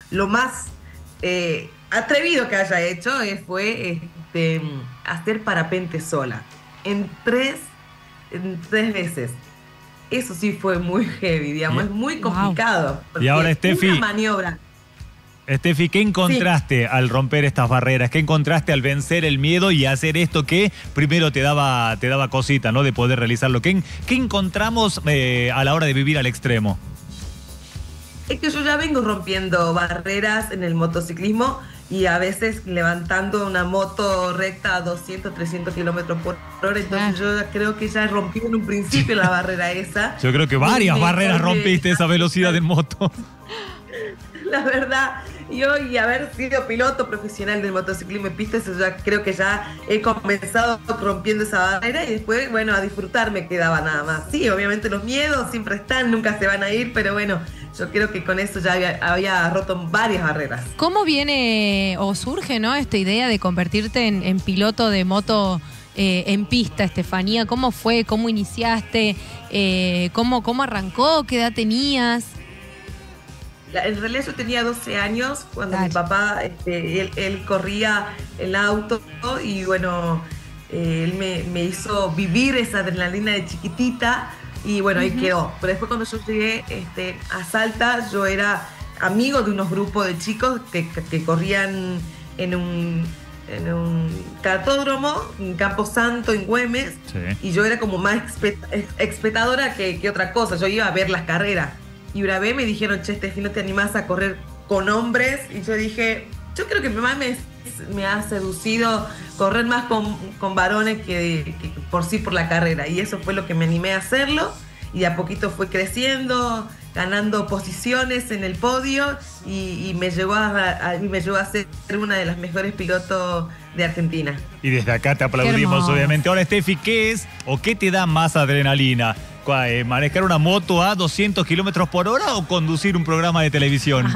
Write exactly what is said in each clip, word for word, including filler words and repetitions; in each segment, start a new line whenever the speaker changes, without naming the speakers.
lo más eh, atrevido que haya hecho eh, fue este, hacer parapente sola. En tres, en tres veces. Eso sí fue muy heavy,
Y,
digamos, es muy
Wow.
complicado.
y ahora,
Porque una
Steffi,
maniobra.
Steffi, ¿qué
Sí,
encontraste al romper estas barreras? ¿Qué encontraste al vencer el miedo y hacer esto que primero te daba, te daba cosita, ¿no? De poder realizarlo. ¿Qué, qué encontramos eh, a la hora de vivir al extremo?
es que yo ya vengo rompiendo barreras en el motociclismo y a veces levantando una moto recta a doscientos, trescientos kilómetros por hora. Entonces yo ya creo que ya rompí en un principio la barrera esa.
Yo creo que
Me-
varias
me
barreras
colgué.
rompiste esa velocidad en moto.
La verdad, yo y haber sido piloto profesional del motociclismo y pista, eso ya creo que ya he comenzado rompiendo esa barrera y después, bueno, a disfrutar me quedaba nada más. Sí, obviamente los miedos siempre están, nunca se van a ir, pero bueno, yo creo que con eso ya había, había roto varias barreras.
¿Cómo viene o surge, ¿no? esta idea de convertirte en, en piloto de moto eh, en pista, Estefanía? ¿Cómo fue? ¿Cómo iniciaste? Eh, ¿cómo, ¿Cómo arrancó? ¿Qué edad tenías?
La- En realidad yo tenía doce años cuando
Dale.
mi papá, este, él, él corría el auto y bueno, eh, él me, me hizo vivir esa adrenalina de chiquitita y bueno, ahí
Ujú.
quedó. Pero después cuando yo llegué este, a Salta, yo era amigo de unos grupos de chicos que, que- que corrían en un, en un cartódromo, en Campo Santo, en Güemes,
Sí.
y yo era como más expe- ex- espectadora que, que otra cosa. Yo iba a ver las carreras. Y una vez me dijeron, che, Steffi, ¿no te animás a correr con hombres? Y yo dije, yo creo que mi mamá me, me ha seducido correr más con, con varones que, que por sí por la carrera. Y eso fue lo que me animé a hacerlo. Y de a poquito fue creciendo, ganando posiciones en el podio y, y me, llevó a, a- y me llevó a ser una de las mejores pilotos de Argentina.
Y desde acá te aplaudimos,
hermoso.
obviamente. Ahora, Steffi, ¿qué es o qué te da más adrenalina? ¿Cuál, eh, ¿Manejar una moto a doscientos kilómetros por hora o conducir un programa de televisión?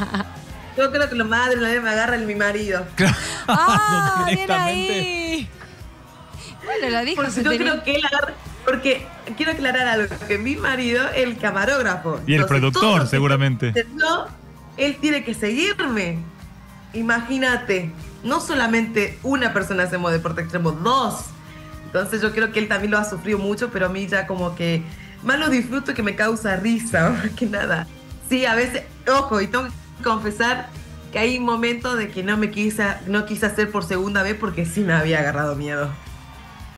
Yo creo que lo más adrenalina me agarra el mi marido.
¡Ah, bien
Directamente.
ahí! Bueno, lo dijo.
Porque
se
yo
tenía-
creo que él agarra, porque quiero aclarar algo, que mi marido es el camarógrafo.
Y el
Entonces,
productor,
todo lo que
seguramente.
estoy haciendo, él tiene que seguirme. Imagínate, no solamente una persona hacemos deporte extremo, dos. Entonces yo creo que él también lo ha sufrido mucho, pero a mí ya como que más lo disfruto que me causa risa, más que nada. Sí, a veces, ojo, y tengo que confesar que hay momentos de que no me quise, no quise hacer por segunda vez porque sí me había agarrado miedo.